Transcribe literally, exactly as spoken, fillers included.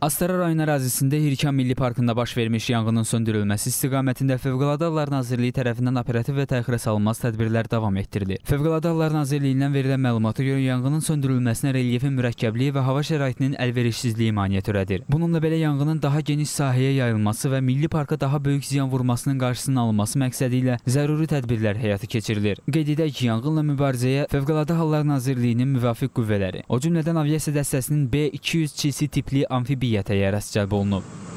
Astara rayon ərazisində Hirkan Milli Parkında baş vermiş yanğının söndürülməsi istiqamətində Fövqəladə Hallar Nazirliyi tərəfindən operativ və təxirə salınmaz tədbirlər davam etdirilir. Fövqəladə Hallar Nazirliyindən verilən məlumata görə yanğının söndürülməsinə relyefin mürəkkəbliyi və hava şəraitinin əlverişsizliyi maneə törədir. Bununla belə yanğının daha geniş sahəyə yayılması və Milli Parka daha böyük ziyan vurmasının qarşısının alınması məqsədi ilə zəruri tədbirlər həyata keçirilir. Qeyd edək ki, yanğınla mübarizəyə Fövqəladə Hallar Nazirliyinin müvafiq qüvvələri, o cümlədən aviasiya dəstəsinin B iki yüz C C tipli amfibiya təyyarəsi cəlb olunub.